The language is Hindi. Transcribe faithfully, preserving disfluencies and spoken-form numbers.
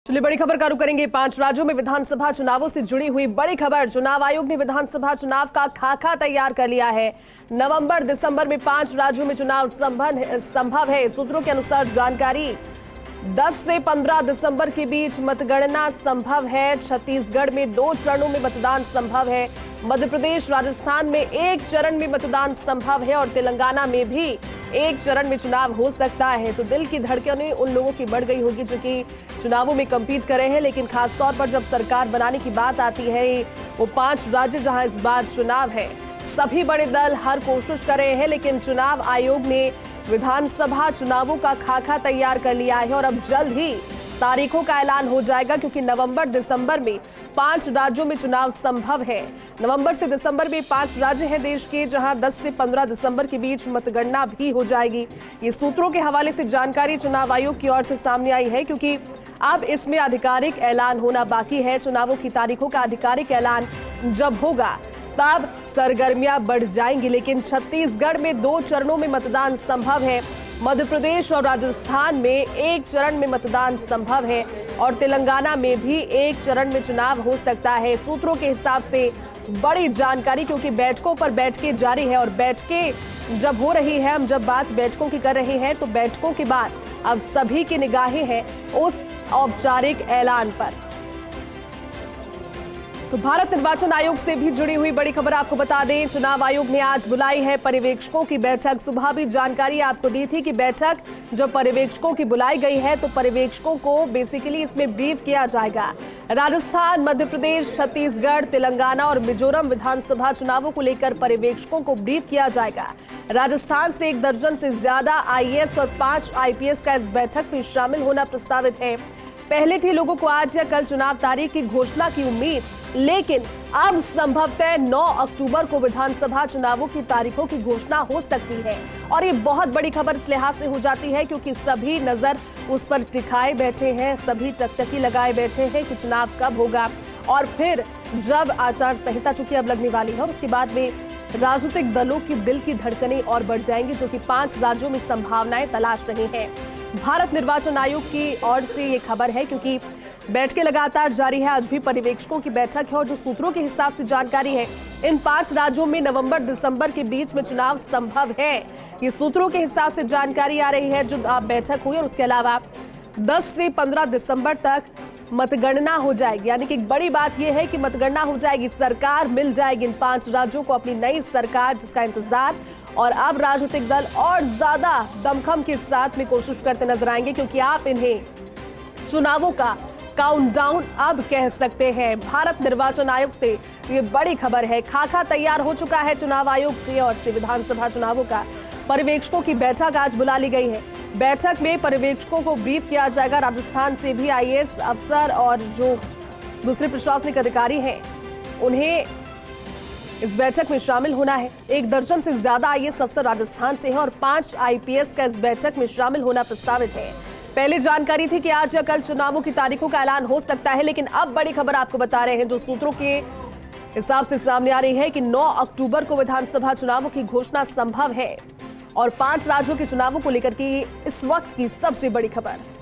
चलिए बड़ी खबर का रुख करेंगे। पांच राज्यों में विधानसभा चुनावों से जुड़ी हुई बड़ी खबर। चुनाव आयोग ने विधानसभा चुनाव का खाका तैयार कर लिया है। नवंबर दिसंबर में पांच राज्यों में चुनाव संभव है। सूत्रों के अनुसार जानकारी दस से पंद्रह दिसंबर के बीच मतगणना संभव है। छत्तीसगढ़ में दो चरणों में मतदान संभव है। मध्य प्रदेश, राजस्थान में एक चरण में मतदान संभव है और तेलंगाना में भी एक चरण में चुनाव हो सकता है। तो दिल की धड़कनें उन लोगों की बढ़ गई होगी जो कि चुनावों में कम्पीट कर रहे हैं, लेकिन खासतौर पर जब सरकार बनाने की बात आती है, वो पांच राज्य जहां इस बार चुनाव है, सभी बड़े दल हर कोशिश कर रहे हैं, लेकिन चुनाव आयोग ने विधानसभा चुनावों का खाका तैयार कर लिया है और अब जल्द ही तारीखों का ऐलान हो जाएगा, क्योंकि नवंबर दिसंबर में पांच राज्यों में चुनाव संभव है। नवंबर से दिसंबर में पांच राज्य हैं देश के, जहां दस से पंद्रह दिसंबर के बीच मतगणना भी हो जाएगी। ये सूत्रों के हवाले से जानकारी चुनाव आयोग की ओर से सामने आई है, क्योंकि अब इसमें आधिकारिक ऐलान होना बाकी है। चुनावों की तारीखों का आधिकारिक ऐलान जब होगा तब सरगर्मियां बढ़ जाएंगी, लेकिन छत्तीसगढ़ में दो चरणों में मतदान संभव है। मध्य प्रदेश और राजस्थान में एक चरण में मतदान संभव है और तेलंगाना में भी एक चरण में चुनाव हो सकता है। सूत्रों के हिसाब से बड़ी जानकारी, क्योंकि बैठकों पर बैठकें जारी है और बैठकें जब हो रही है, हम जब बात बैठकों की कर रहे हैं, तो बैठकों के बाद अब सभी की निगाहें हैं उस औपचारिक ऐलान पर। तो भारत निर्वाचन आयोग से भी जुड़ी हुई बड़ी खबर आपको बता दें। चुनाव आयोग ने आज बुलाई है पर्यवेक्षकों की बैठक। सुबह भी जानकारी आपको दी थी कि बैठक जो पर्यवेक्षकों की बुलाई गई है, तो पर्यवेक्षकों को बेसिकली इसमें ब्रीफ किया जाएगा। राजस्थान, मध्य प्रदेश, छत्तीसगढ़, तेलंगाना और मिजोरम विधानसभा चुनावों को लेकर पर्यवेक्षकों को ब्रीफ किया जाएगा। राजस्थान से एक दर्जन से ज्यादा आई ए एस और पांच आई पी एस का इस बैठक में शामिल होना प्रस्तावित है। पहले थी लोगों को आज या कल चुनाव तारीख की घोषणा की उम्मीद, लेकिन अब संभवतः नौ अक्टूबर को विधानसभा चुनावों की तारीखों की घोषणा हो सकती है। और ये बहुत बड़ी खबर इस लिहाज से हो जाती है क्योंकि सभी नजर उस पर टिकाए बैठे हैं, सभी टकटकी लगाए बैठे हैं कि चुनाव कब होगा। और फिर जब आचार संहिता चूंकि अब लगने वाली है, उसके बाद में राजनीतिक दलों की दिल की धड़कनें और बढ़ जाएंगी, जो कि पांच राज्यों में संभावनाएं तलाश रही हैं। भारत निर्वाचन आयोग की ओर से ये खबर है, क्योंकि बैठकें लगातार जारी है। आज भी पर्यवेक्षकों की बैठक है और जो सूत्रों के हिसाब से जानकारी है, इन पांच राज्यों में नवंबर दिसंबर के बीच में चुनाव संभव है। ये सूत्रों के हिसाब से जानकारी आ रही है जो बैठक हुई, और उसके अलावा दस से पंद्रह दिसंबर तक मतगणना हो जाएगी। यानी कि एक बड़ी बात यह है कि मतगणना हो जाएगी, सरकार मिल जाएगी इन पांच राज्यों को, अपनी नई सरकार जिसका इंतजार। और अब राजनीतिक दल और ज्यादा दमखम के साथ में कोशिश करते नजर आएंगे, क्योंकि आप इन्हें चुनावों का काउंटडाउन अब कह सकते हैं। भारत निर्वाचन आयोग से ये बड़ी खबर है। खाका तैयार हो चुका है चुनाव आयोग की ओर से विधानसभा चुनावों का। पर्यवेक्षकों की बैठक आज बुला ली गई है। बैठक में पर्यवेक्षकों को ब्रीफ किया जाएगा। राजस्थान से भी आई ए एस अफसर और जो दूसरे प्रशासनिक अधिकारी हैं, उन्हें इस बैठक में शामिल होना है। एक दर्जन से ज्यादा आई ए एस अफसर राजस्थान से हैं और पांच आई पी एस का इस बैठक में शामिल होना प्रस्तावित है। पहले जानकारी थी कि आज या कल चुनावों की तारीखों का ऐलान हो सकता है, लेकिन अब बड़ी खबर आपको बता रहे हैं जो सूत्रों के हिसाब से सामने आ रही है कि नौ अक्टूबर को विधानसभा चुनावों की घोषणा संभव है और पांच राज्यों के चुनावों को लेकर की इस वक्त की सबसे बड़ी खबर।